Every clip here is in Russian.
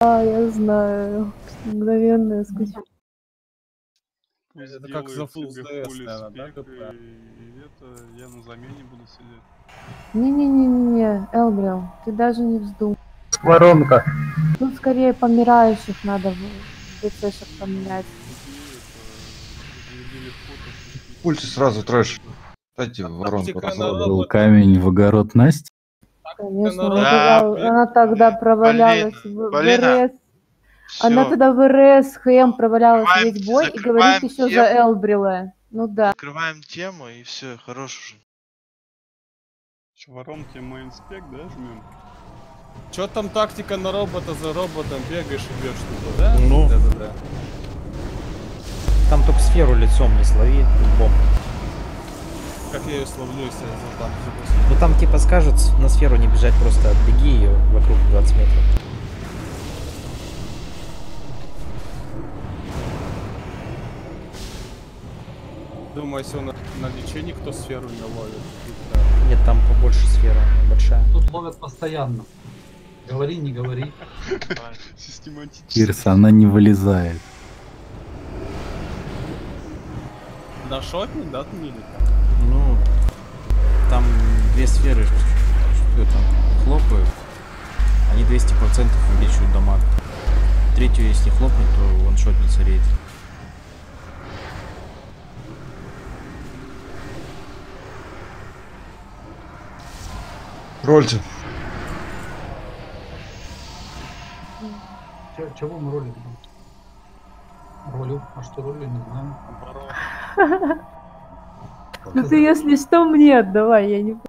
я знаю. Мгновенное скучание. Это как за фулл СДС, наверное, да, КП? И это, я на замене буду сидеть. Не-не-не-не, Элбрил, ты даже не вздумай. Воронка. Тут скорее помирающих надо в ДЦшек поменять. Заведи легко, то что... Пульте сразу трэш. Дайте воронку. Был камень в огород Насти? Конечно, Да, она тогда провалялась в РС. Она тогда в РС ХМ провалялась весь бой и говорит еще за Элбрила. Ну да. Закрываем тему и все, хорош уже. Воронки мейнспек, да, жмем? Чё там тактика на робота, за роботом бегаешь и бьешь что-то, да? Ну. Да. Там только сферу лицом не слови, бомб. Как я ее словлю, если я там... Ну там типа скажут на сферу не бежать, просто отбеги ее вокруг 20 метров. Думаю, если он на лечении, кто сферу не ловит. Нет, там побольше сфера, она большая. Тут ловят постоянно. Говори, не говори. Систематически. Кирса, она не вылезает. Да шотни, да, отмили? Ну, там две сферы это, хлопают, они 200% увеличивают дамаг. Третью, если хлопнуть, то он шотнется рейд. Рольте. Чего мы ролим? Ролю? А что ролю, не знаю. Ну ты если что мне отдавай, я не...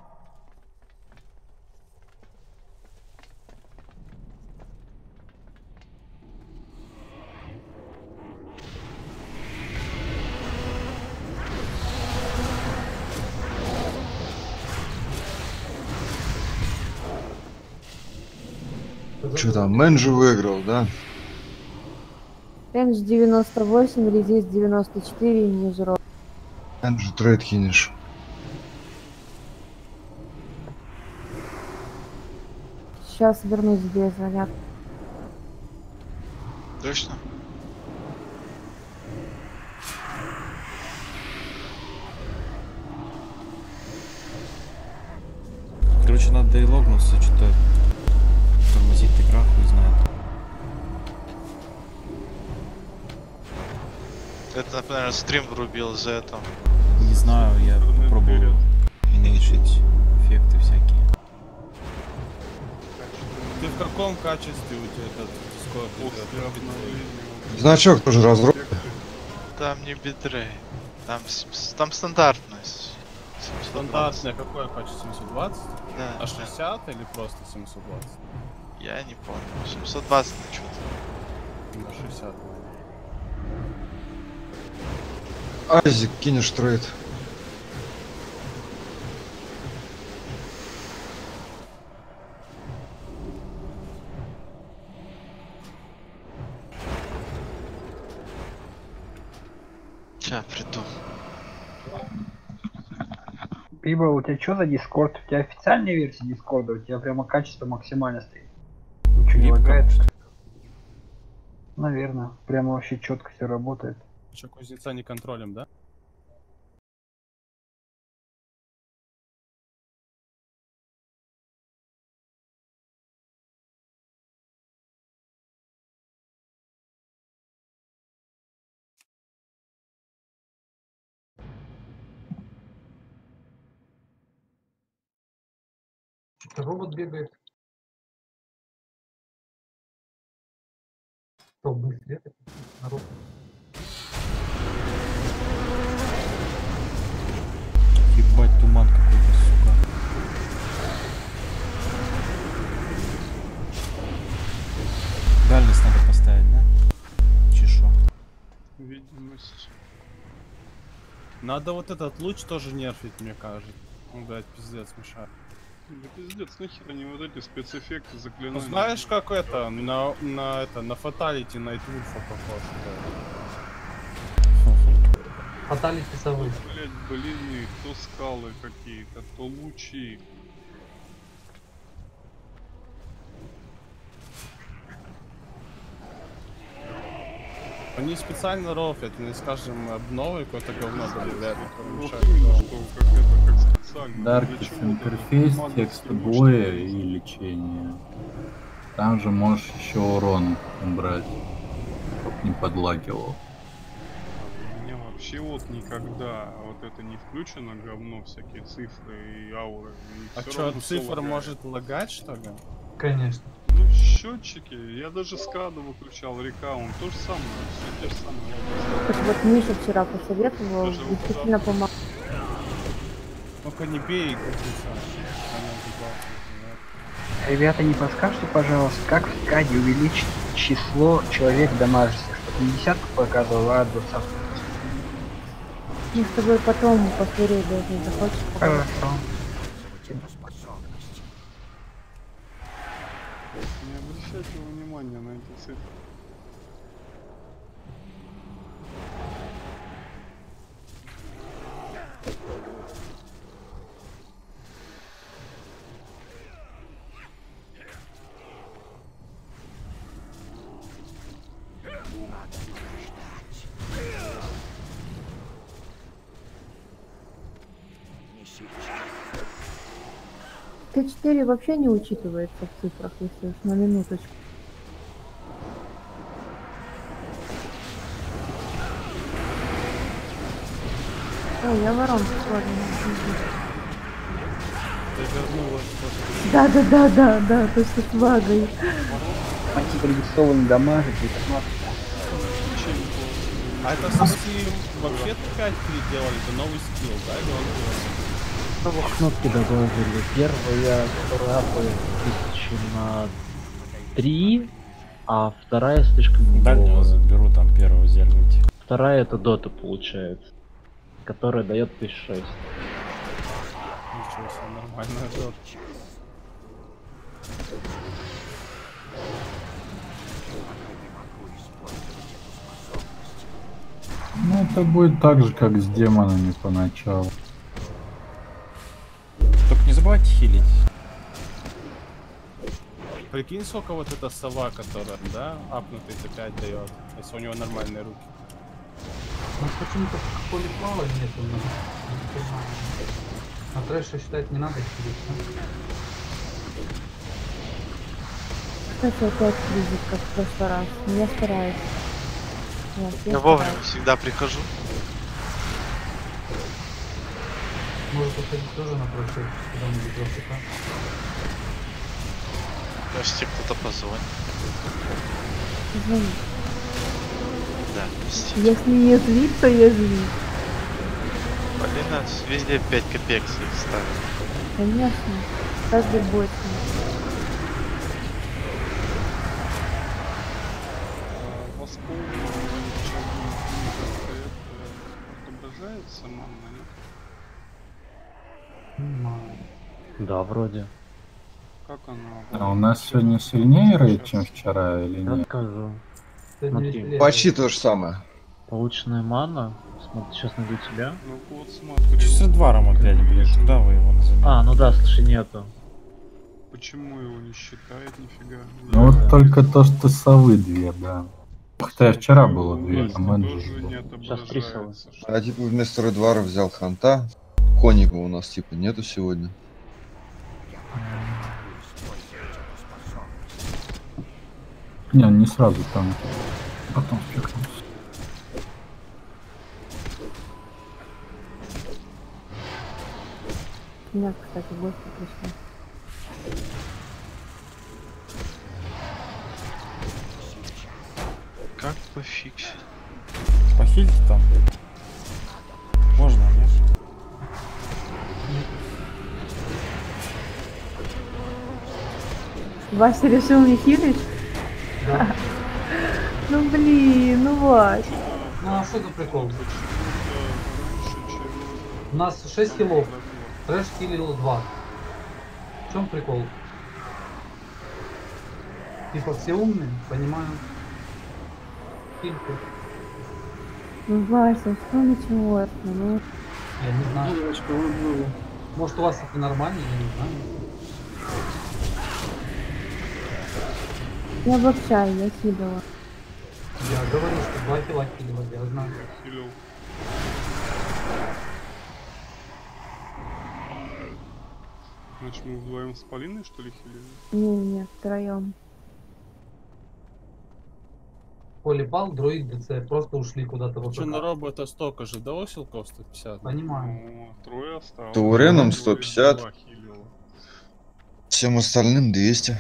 Что там, Мэнджи выиграл, да? Эндж 98, резист 94 и ниже роста. Мэнджи трейд кинешь. Сейчас вернусь, где звонят. Точно? Короче, надо и логнуться, что-то тормозит игра, хуй знает. Это, например, стрим врубил из-за этого. Не знаю, я пробовал уменьшить эффекты всякие. Ты в каком качестве у тебя этот Discord? Значок тоже разруб. Там не битрей. Там стандартность. Стандартное какое качество? 720? Да. А 60 или просто 720? Я не помню. 720 на что-то. На 60. Айзик кинешь трейд. Ща приду. Биба, у тебя что за Дискорд? У тебя официальная версия Дискорда? У тебя прямо качество максимально стоит. Ничего не лагает? Наверное. Прямо вообще четко все работает. Че, кузнеца не контролем, да? Робот бегает. Что, быстрее? Народ. Ебать, туман какой-то, сука. Дальность надо поставить, да? Чешу. Видимость. Надо вот этот луч тоже нерфить, мне кажется. Ну, блядь, пиздец, мешает. Да пиздец, нахер они вот эти спецэффекты заклинания. Ну, знаешь, как это, на фаталити Найтвульфа похож. Фаталити совы. Блять, блины, то скалы какие-то, то лучи. Они специально рофлят, они, скажем, обновы какое-то говно добавляют. Вот именно, что как это, как специально. Даркис интерфейс, текст боя и лечение. Там же можешь еще урон убрать, чтоб не подлагивал. У меня вообще вот никогда вот это не включено, говно, всякие цифры и ауры. И А всё что, равно всё цифра лагает. может лагать, что ли? Конечно. Ну, счетчики, я даже скаду выключал, рекаунт, то же самое, все те же самые лаги. Так вот Миша вчера посоветовал, Даже вот действительно помог. Ну-ка не бей, Ребята, не подскажите, пожалуйста, как в скаде увеличить число человек дамажащих, чтобы не десятку показывал, а 20. Мы с тобой потом повторить должны, захочешь? Хорошо. Не обращайте внимания на эти цифры. Т4 вообще не учитывается в цифрах, если уж на минуточку. Ой, я воронку сложно. Да, то есть с вагой. Антипредиктованный дамажит и А это совсем вообще 5 переделали, это новый скилл, да? Или он Новые кнопки добавили. Первая, которая апает 1000 на 3, а вторая слишком Дальнего заберу, там первого зерните. Вторая это дота получается, которая дает 1006. Ничего себе, нормальная дота. Ну это будет так же, как с демонами поначалу. Только не забывайте хилить. Прикинь, сколько вот эта сова, которая, да, апнутый Т5 дает, если у него нормальные руки. У нас почему-то в поле плава нету. На трэше считать не надо сидеть, Кстати, опять кризис, как в прошлый раз. Но я стараюсь. Вот, Я вовремя всегда прихожу. Может уходить тоже на трэше, куда-нибудь в АФК. Подожди, кто-то позвонит. Звони. Да, прости. Если не злит, то я злит. Полина везде 5 копеек своих ставит. Конечно. Каждый бой. Отображается манна, нет? Да, вроде. Как она? А у нас сегодня сильнее рейд, чем вчера, или нет? Расскажу. Смотри. Почти то же самое. Полученная мана. Смотри, сейчас найду тебя. Ну вот смотри. С Эдваром опять, блядь, куда вы его назовете? А, ну да, слушай, нету. Почему его не считает, нифига? Ну вот только то, что совы две, да. Хотя вчера было две, а менеджер был. Сейчас 3 совы. А типа вместо Редвара взял Ханта. Коника у нас типа нету сегодня. Не, он не сразу там. Потом спекнулся. У меня, кстати, гости пришли. Как пофиксить? Похильте там. Можно, нет? Вася решил не хилить? Да. Ну блин, ну Вась. Ну а что за прикол? У нас 6 хилов. Трэш хилил 2. В чем прикол? Типа все умные, понимаю. Хилька. Ну Вася, что началось? Ну, Я не знаю. Может у вас это нормально, я не знаю. я обобщаю, я хилила. Я говорю, что 2 кило хилил, я знаю. Хилил. Значит, мы вдвоем с Полиной, что ли, хилили? Не, втроем. Полипал, дроид, ДЦ, просто ушли куда-то в Че, на АПК. робота столько же, да, силков 150? Понимаю. Ну, трое осталось. Тауреном Двое 150. два хилило. Всем остальным 200.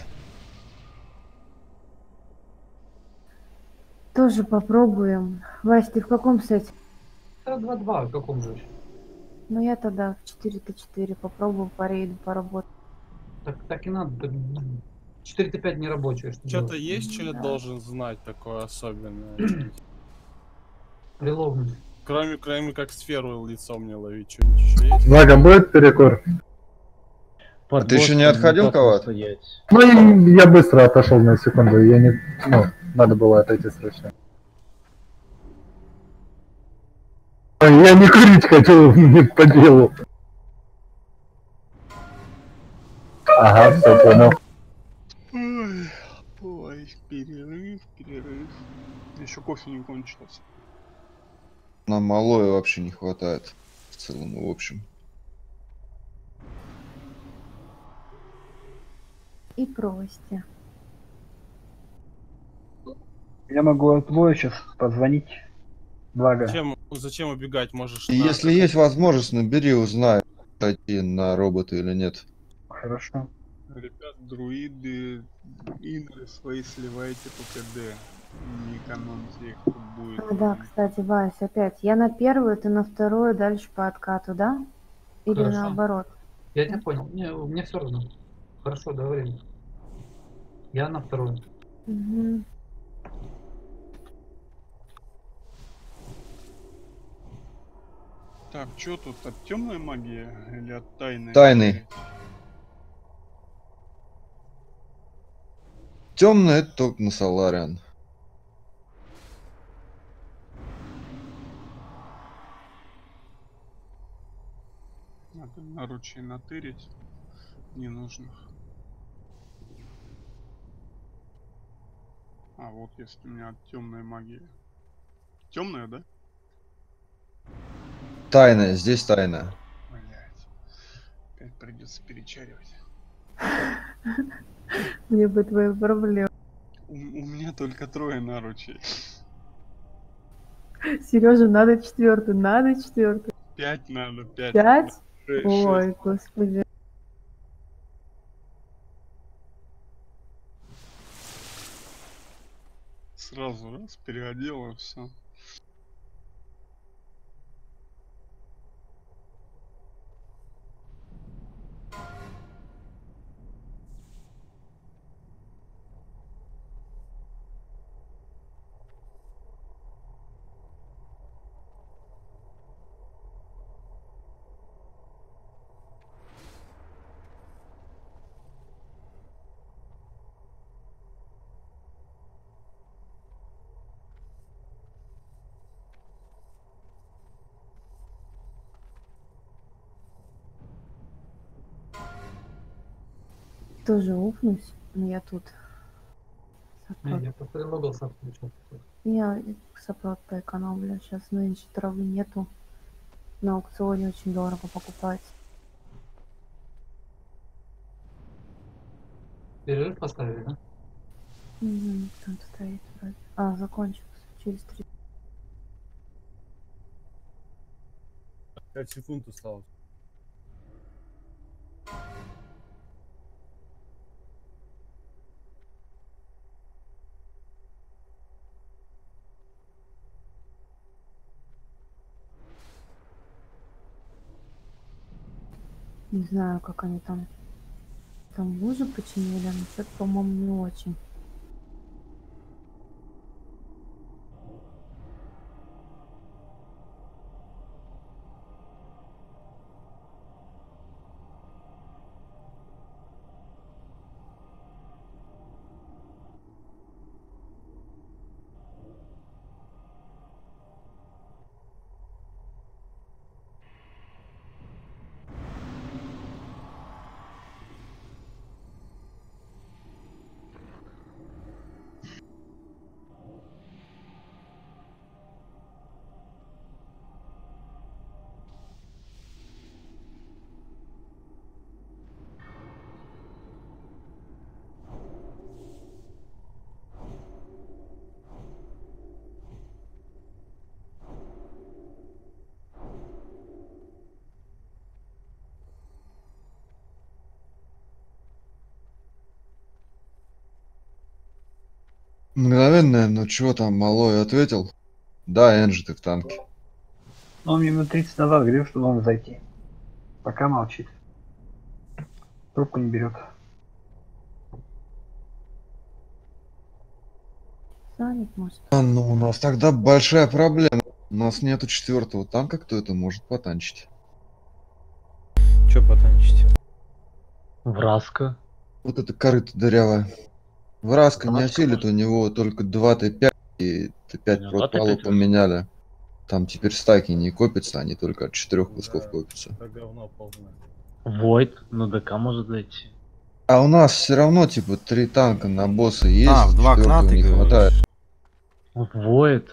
Тоже попробуем. Вась, ты в каком сете? Да, 2-2, в каком же? Ну я тогда в 4-4 попробую по рейду поработать. Так и надо. 4-5 не рабочее. Что-то есть, что я Да. должен знать такое особенное? Приловный. Кроме как сферу лицом мне ловить, что-нибудь еще есть? Влага, будет перекур? А ты еще не отходил кого-то? Ну, я быстро отошел на секунду, я не... Ну, надо было отойти срочно. Ой, я не курить хотел, не по делу. Ага, все понял. Ой, перерыв. Еще кофе не кончился. Нам малое вообще не хватает. В целом, в общем. И прости. Я могу твой сейчас позвонить. Благо. Зачем убегать? Можешь... И если есть возможность, набери, узнай, пойти на робота или нет. Хорошо. Ребят, друиды, инры свои сливайте по КД. Не экономьте их, тут будет. А, да, кстати, Вась, опять. Я на первую, ты на вторую, дальше по откату, да? Или Хорошо. наоборот? Я тебя понял. Мне все равно. Хорошо, договорились. Я на вторую. Угу. Так, что тут, от темной магии или от тайной? Тайный. Темный это только на Солариан. Надо наручей натырить ненужных. А вот если у меня от темной магии. Темная, да? Тайная, здесь тайная. Блять. Опять придется перечаривать. Мне бы твои проблемы. У меня только 3 наручей. Сережа, надо 4, надо 4. 5 надо, 5. 5? 6. Ой, господи. Сразу раз переодел и все. Тоже упнусь, но я тут. Я потребовался отключил. Я сопрот поэкономлю. Сейчас нынче травы нету. На аукционе очень дорого покупать. Перерыв поставили, да? Угу, там стоит вроде. А, закончился. Через 3. 5 секунд осталось. Не знаю, как они там лужи починили, но что-то, по-моему, не очень. Мгновенное, ну чего там, малой ответил? Да, Энджи, ты в танке. Он мне минут 30 назад говорил, что нужно зайти. Пока молчит. Трубку не берет. Занят, может. Ну, у нас тогда большая проблема. У нас нету 4-го танка, кто это может потанчить? Чё потанчить? Враска. Вот это корыто дырявое. Враска не осилит, у него только 2 Т5 и Т5 протпалу поменяли. Там теперь стаки не копятся, они только от 4 кусков копятся. Это говно полное. Войд на ДК может зайти. А у нас все равно типа 3 танка на босса есть, А, в 2 окна 4-го ты не хватает. Войд.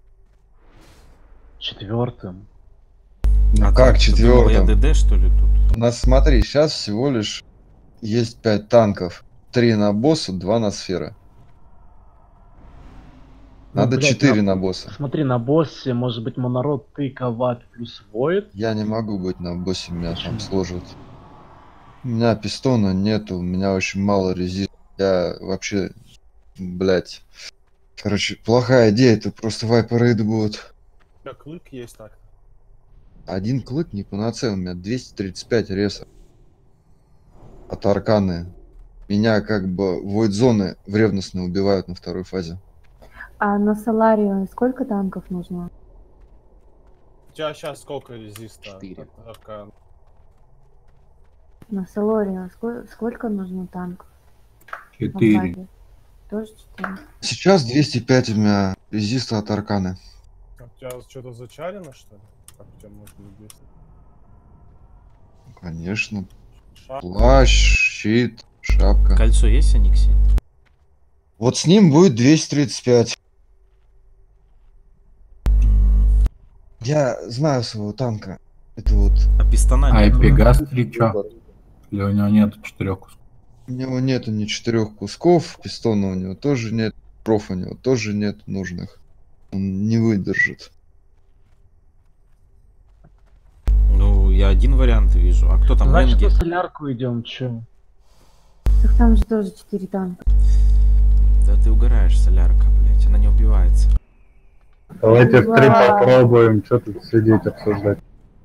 4-м. Ну А как ты думал, я 4-м? ДД что ли тут? У нас, смотри, сейчас всего лишь есть 5 танков. 3 на босса, 2 на сферы. Надо 4 на босса. Смотри, на боссе может быть монород, ты, Коват плюс Войд. Я не могу быть на боссе, меня там сложат. У меня пистона нету, у меня очень мало резиста. Я вообще, блять. Короче, плохая идея, это просто вайпер-рейды будут. Да, клык есть так. Один клык не панацея, у меня 235 реса. От арканы. Меня как бы войд-зоны в ревностно убивают на 2-й фазе. А на Соларию сколько танков нужно? У тебя сейчас сколько резиста? 4. От аркана? На Соларию сколько нужно танков? 4. Тоже 4. Сейчас 205 у меня резиста от арканы. А у тебя что-то зачарено, что ли? Как у тебя можно убить? Конечно. Шапка? Плащ, щит, шапка. Кольцо есть, Аникси? Вот с ним будет 235. Я знаю своего танка. Это вот... А пистона А нет? Эпигас 3 чё? Или у него нету 4 кусков? У него нету ни 4 кусков, пистона у него тоже нет, проф у него тоже нет нужных. Он не выдержит. Ну, я один вариант вижу. А кто там? Значит, Ленги? на солярку идем, чё? Так там же тоже 4 танка. Да ты угораешь, солярка, блять, она не убивается. Давайте в 3 попробуем, что тут сидеть обсуждать.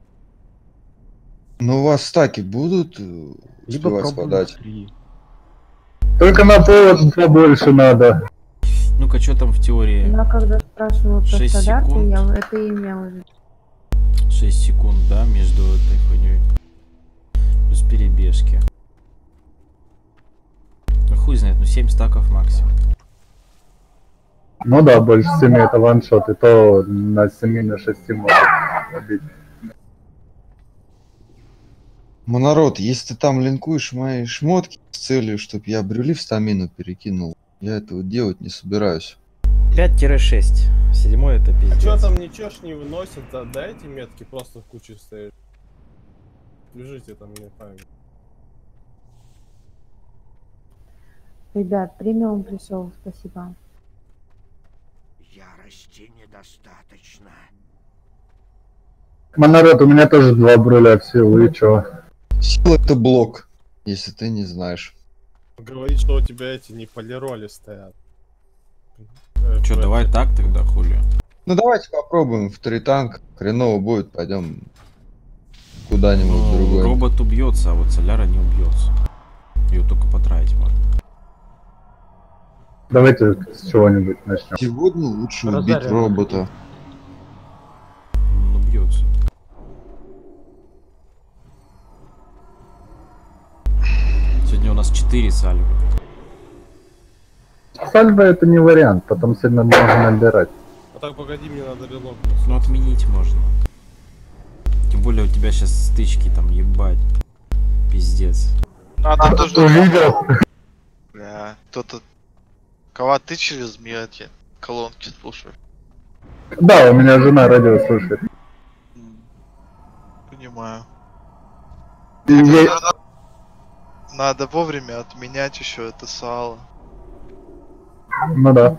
Но у вас стаки будут Либо успевать пробуем подать? 3. Только на повод побольше надо. Ну-ка, что там в теории? Я когда спрашивала про 6 солярку, секунд. я это имела в виду. 6 секунд, да, между этой хуйней. Плюс перебежки. Ну хуй знает, ну 7 стаков максимум. Ну да, больше 7 это ваншот, и то на 7 на 6 можно побить. Монород, если ты там линкуешь мои шмотки с целью, чтобы я брюли в стамину перекинул, я этого делать не собираюсь. 5-6. 7 это А пиздец. чё там ничего ж не выносят? Да, эти метки просто в куче стоят. Лежите там, не знаю. Ребят, премиум пришел, спасибо. Ярости недостаточно. Монород, у меня тоже 2 бруля в силу, и чё? Сила это блок, если ты не знаешь. Говорит, что у тебя эти не полироли стоят. Чё, давай так тогда, хули? Ну давайте попробуем в 3 танка. Хреново будет, пойдем куда-нибудь Ну, другое. робот убьется, а вот соляра не убьется. Ее только потратить можно. Давайте с чего-нибудь начнем. Сегодня лучше Розарио. убить робота. Он убьется. Сегодня у нас 4 сальвы. Сальва это не вариант, потом сильно можно набирать. А так, погоди, мне надо релог. Ну отменить можно. Тем более у тебя сейчас стычки там, ебать. Пиздец. Надо тоже... Увидел? Бля, кто-то... Кого ты через эти колонки слушаешь? Да, у меня жена радио слушает. Понимаю. Ей- Надо вовремя отменять еще это сало. Ну да.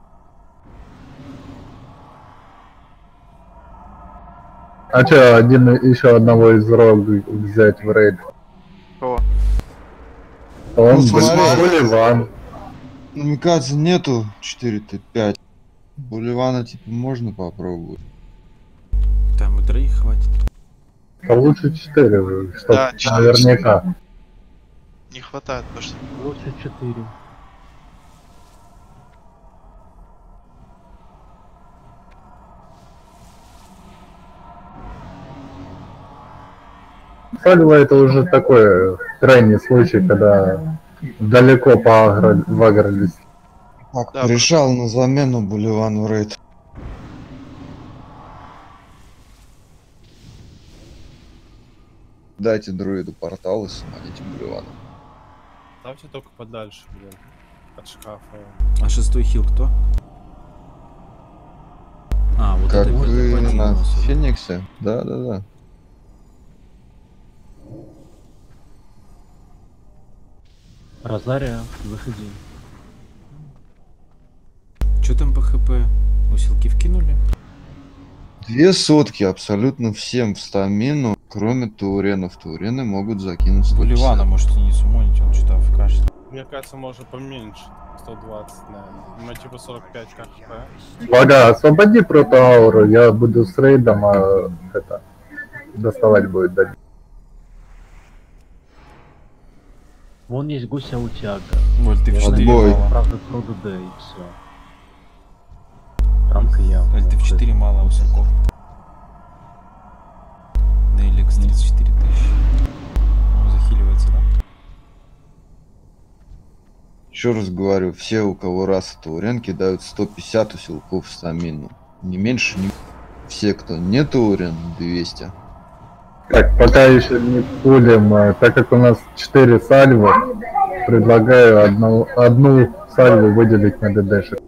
А чё, еще одного из рог взять в рейд? Кого? Он Ну, смотри. Ливан. Намикадзе нету 4Т5. Буливана типа можно попробовать. Там и троих хватит. А лучше 4, чтоб Да, 4. наверняка. Не хватает, потому что... Лучше 4. Сальва это уже такой крайний случай, когда далеко вагрались. Так, Да, решал на замену Буливану рейд. Дайте друиду портал и смотрите Буливану. Ставьте только подальше, блин. От шкафа. А шестой хил кто? А, вот Как это вы на поднимался. Фениксе? Да. Розария, выходи. Чё там по хп? Усилки вкинули? 2 сотки абсолютно всем в стамину, кроме тауренов. Таурены могут закинуть 150. Буливана можете не сумонить, он что-то вкашет. Мне кажется, можно поменьше. 120, наверное. Ну, типа 45 хп. Вага, освободи протоауру, я буду с рейдом, а это доставать будет дать. Вон есть гуся утяга. Воль, ты в 4 Отбой. мало. Правда, про ДД и все. Танка я. Воль, ты в 4 мало усилков. На LX 34 тысячи. Он захиливается, да? Еще раз говорю, все, у кого раса таурен, кидают 150 усилков в стамину. Не меньше, не... Все, кто не таурен, 200. Так, пока еще не пулим, так как у нас 4 сальвы, предлагаю одну сальву выделить на ДДшек.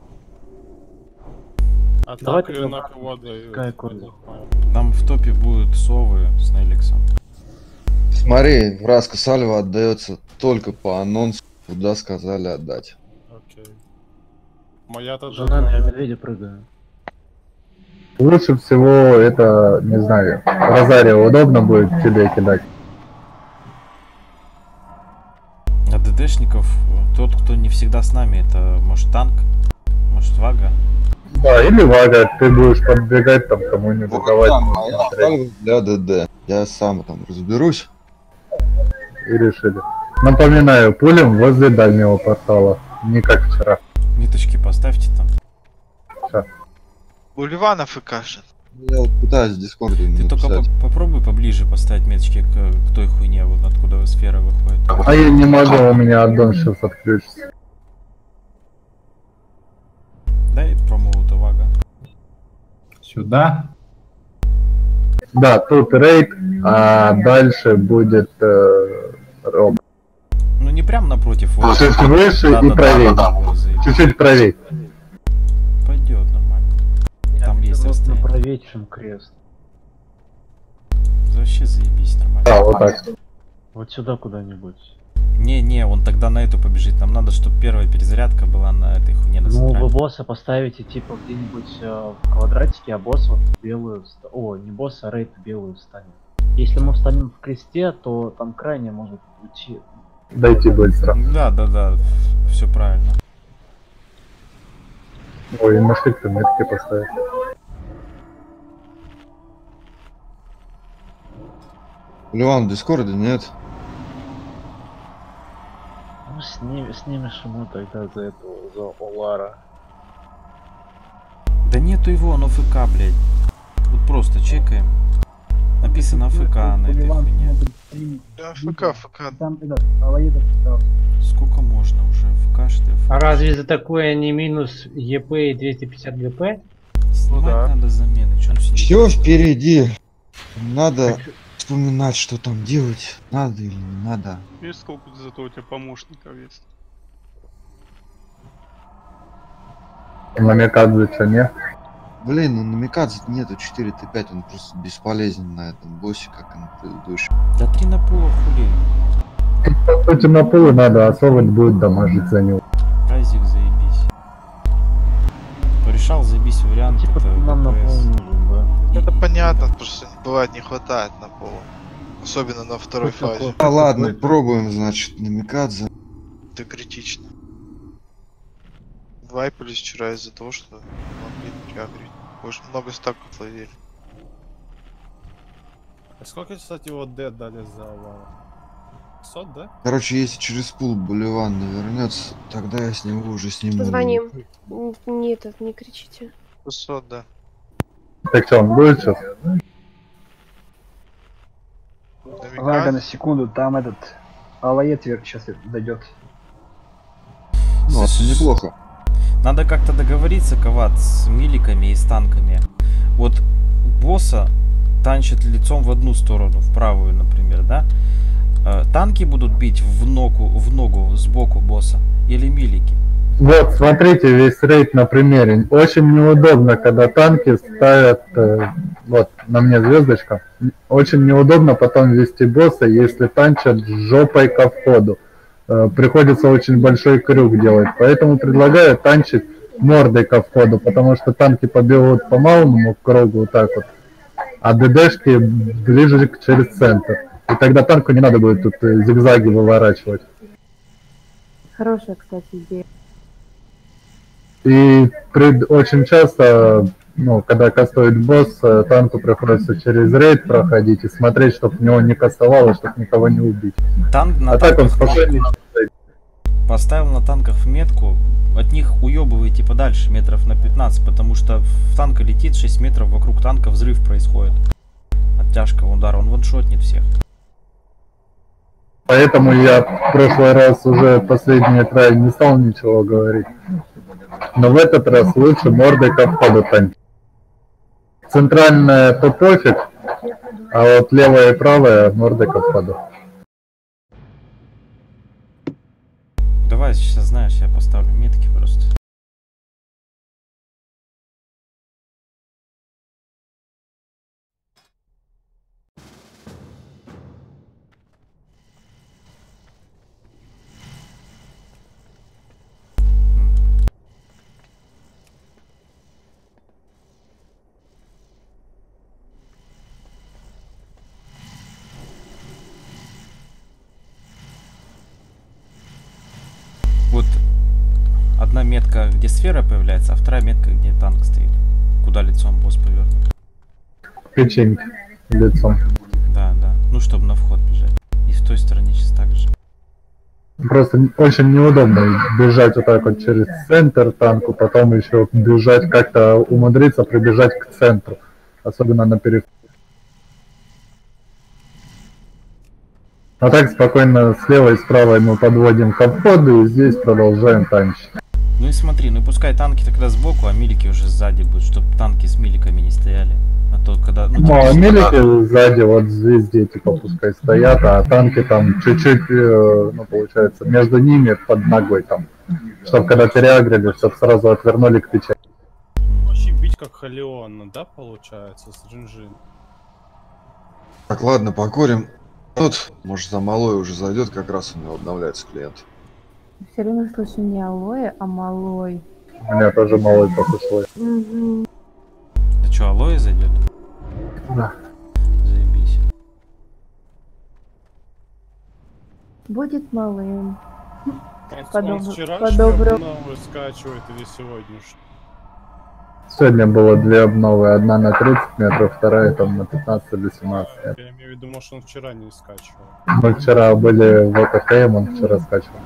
А Давайте так на на кого дают? Какая корда? Там в топе будут совы с Неликсом. Смотри, вразка сальва отдается только по анонсу, куда сказали отдать. Окей. Моя тоже... Жена, я медведя прыгаю. Лучше всего это, не знаю, Розария удобно будет тебе кидать. А ДДшников, тот, кто не всегда с нами, это может танк, может вага. Да, или Вага, ты будешь подбегать там кому-нибудь Вот давать. там моя сальва для ДД. Я сам там разберусь. И решили. Напоминаю, пулем возле дальнего портала, не как вчера. Ниточки поставьте там. Всё. Буливанов и кашет. Я вот пытаюсь в Дискорде Ты только написать. попробуй поближе поставить меточки к той хуйне, вот откуда сфера выходит. А я не могу, у меня аддон сейчас отключится. Дай промоута вага. Сюда? Да, тут рейд, а дальше будет роб. Ну не прям напротив. Чуть выше и правее. Чуть-чуть правее. Пойдет нормально. Там есть Вот расстояние. направее, чем крест. Вообще заебись, нормально. Да, вот так. Вот сюда куда-нибудь. Не, он тогда на эту побежит. Нам надо, чтобы первая перезарядка была на этой хуйне на Ну, центральной. вы босса поставите типа где-нибудь в квадратике, а босс вот белую... О, не босс, а рейд белую встанет. Если мы встанем в кресте, то там крайне может уйти. Дойти быстро. Да, все правильно. Ой, нашли кто метки поставить. Леон, в Дискорде нет. Ну, снимешь ему тогда за этого, за Олара. Да нету его, он АФК, блядь. Вот просто чекаем. Написано АФК на этой хуйне. ФК. Сколько можно уже АФК, что ли? А разве за такое не минус ЕП и 250 ГП? Снимать надо замены, что он сидит? Все впереди. Надо вспоминать, что там делать. Надо или не надо. Видишь, сколько зато у тебя помощников есть. Намикадзе что, не? Блин, ну намикадзе нету 4Т5, он просто бесполезен на этом боссе, как и на предыдущем. Да 3 на пула хули. По сути, на полу надо, а Совать будет дамажить за него. Разик заебись. Порешал заебись вариант. Типа это нам на ДПС. пол нужен, да. Это понятно, просто бывает не хватает на пол. Особенно на второй фазе. А ладно, пробуем, значит, намикадзе. Это критично. вайпались вчера из-за того, что могли приагрить. Очень много стаков ловили. А сколько, кстати, вот Д дали за вал? 500, да? Короче, если через пул Боливан вернется, тогда я с него уже сниму. Позвоним. Нет, это не кричите. 600, да. Так что, он будет сейчас? Ладно, на секунду, там этот Алаед сейчас дойдет. Ну, это неплохо. Надо как-то договориться, Коват, с миликами и с танками. Вот босса танчит лицом в одну сторону, в правую, например, да? Танки будут бить в ногу сбоку босса или милики? Вот, смотрите, весь рейд на примере. Очень неудобно, когда танки ставят, вот, на мне звездочка. Очень неудобно потом вести босса, если танчат жопой ко входу. Приходится очень большой крюк делать. Поэтому предлагаю танчить мордой ко входу, потому что танки побегут по малому кругу вот так вот, а ДДшки ближе через центр. И тогда танку не надо будет тут зигзаги выворачивать. Хорошая, кстати, идея. И очень часто, ну, когда кастует босс, танку приходится через рейд проходить и смотреть, чтобы в него не кастовало, чтобы никого не убить. Танк на так он спокойнее. Поставил на танках в метку, от них уебывайте подальше метров на 15, потому что в танка летит 6 метров, вокруг танка взрыв происходит от тяжкого удара, он ваншотнет всех. Поэтому я в прошлый раз уже последний трай не стал ничего говорить. Но в этот раз лучше мордой ко входу танки. Центральная то пофиг, а вот левая и правая мордой ко входу. Давай сейчас, знаешь, я поставлю метки просто. Вот одна метка, где сфера появляется, а вторая метка, где танк стоит. Куда лицом босс повернут. Печеньки лицом. Да, да. Ну, чтобы на вход бежать. И в той стороне сейчас так же. Просто очень неудобно бежать вот так вот через центр танку, потом еще бежать, как-то умудриться прибежать к центру. Особенно на переход. А так спокойно слева и справа мы подводим ко входу и здесь продолжаем танчить. Ну и смотри, ну пускай танки тогда сбоку, а милики уже сзади будут, чтобы танки с миликами не стояли. А то когда... Ну, а милики сзади вот везде типа пускай стоят, а танки там чуть-чуть, ну получается, между ними под ногой там. Чтобы когда переагрили, чтобы сразу отвернули к печати. Вообще бить как Халион, да, получается, с Джинжин. Так, ладно, покурим. Тут, может, за малой уже зайдет, как раз у него обновляется клиент. Все время слышу не алоэ, а малой. У меня тоже малой послышалось. Угу. Да что, алоэ зайдет? Да. Заебись. Будет малым. Он вчера новый скачивает или сегодня? Сегодня было две обновы, одна на 30 метров, вторая там на 15 или 17 метров. Я имею в виду, может, он вчера не скачивал. Мы вчера были в ОКХМ, он вчера скачивал.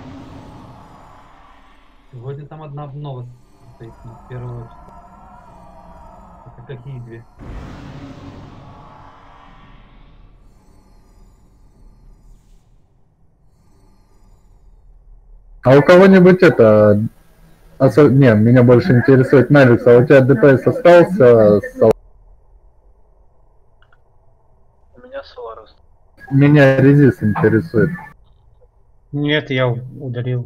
Сегодня там одна обнова стоит, ну, в первую очередь. Это какие две? А у кого-нибудь это... Не, меня больше интересует Меликс, а у тебя ДПС остался? У меня Соларус. Меня Резис интересует. Нет, я удалил.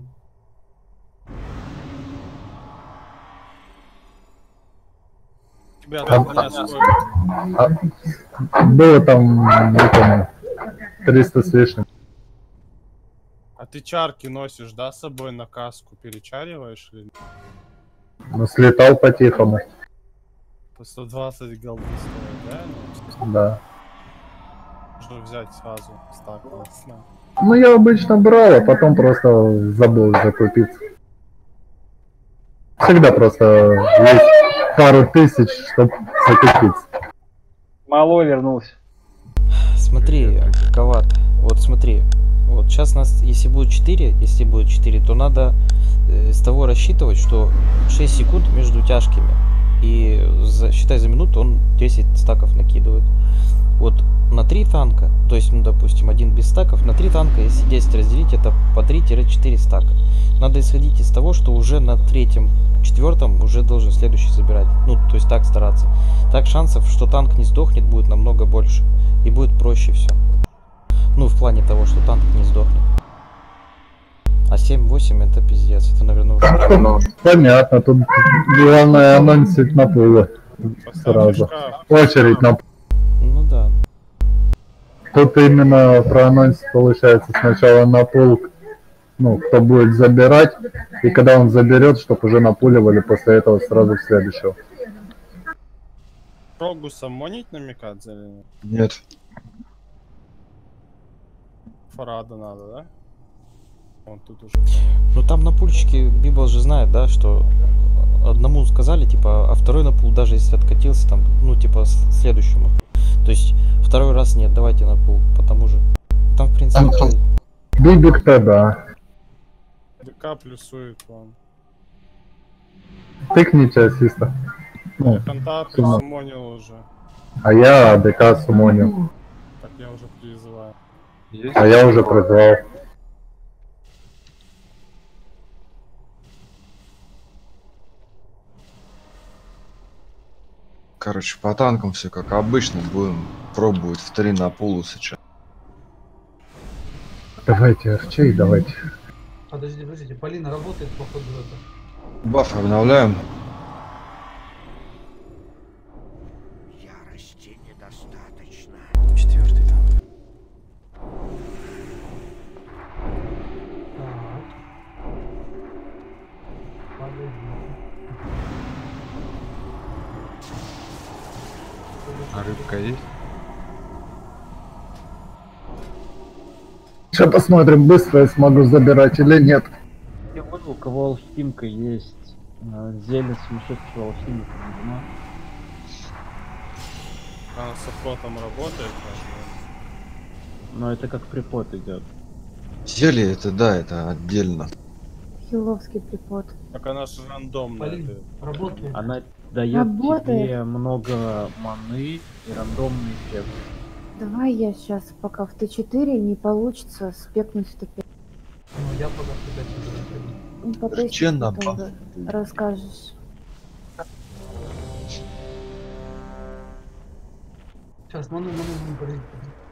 Было там, не помню, 300 с лишним. А ты чарки носишь, да, с собой на каску? Перечариваешь или... Ну, слетал по-тихому. По 120 голды стоит, да? Да. Можно взять сразу стак. Ну, я обычно брал, а потом просто забыл закупиться. Всегда просто есть пару тысяч, чтобы закупиться. Мало вернулся. Смотри, Коват, вот смотри. Вот сейчас нас, если будет 4, то надо с того рассчитывать, что 6 секунд между тяжкими. И считай за минуту он 10 стаков накидывает. Вот на 3 танка, то есть, ну, допустим, один без стаков, на 3 танка, если 10 разделить, это по 3-4 стака. Надо исходить из того, что уже на 3-м, 4-м уже должен следующий забирать. Ну, то есть так стараться. Так шансов, что танк не сдохнет, будет намного больше. И будет проще все. Ну, в плане того, что танк не сдохнет. А 7-8 это пиздец. Это, наверное, уже... Понятно, тут главное анонсить на пулы. Сразу. Очередь на пулы. Ну да. Тут именно проанонсить получается сначала на пул, ну, кто будет забирать, и когда он заберет, чтобы уже напуливали после этого сразу в следующего. Прогуса монить намекать или нет? Нет. Фарада надо, да? Он тут уже... Ну там на пульчике Библ же знает, да, что одному сказали, типа, а второй на пул, даже если откатился, там, ну, типа, следующему. То есть второй раз нет, давайте на пул, потому же. Там, в принципе... Бибик-то да. ДК плюсует вам. Тыкните ассиста. Ну, Контакт сумма. сумонил уже. А я АДК сумонил. Так я уже призываю. А я уже призвал. Короче, по танкам все как обычно. Будем пробовать в 3 на пулу сейчас. Давайте арчей, давайте. Подождите, Полина работает, походу, это. Баф обновляем. Ярости недостаточно. 4-й там. А рыбка есть? Сейчас посмотрим, быстро я смогу забирать или нет. Я понял, у кого алхимка есть. Зелье сумасшедшего алхимика, видимо. Она с оплотом работает, но это как припот идет. Зелье это да, это отдельно. Хиловский припод. Так она же рандомная. Полин, работает. Она дает тебе много маны и рандомный эффект. Давай я сейчас, пока в Т4 не получится, спекнуть в Т5. Ну, я пока что Ну, потестишь, Ченно, потом расскажешь. Сейчас, ману, подожди.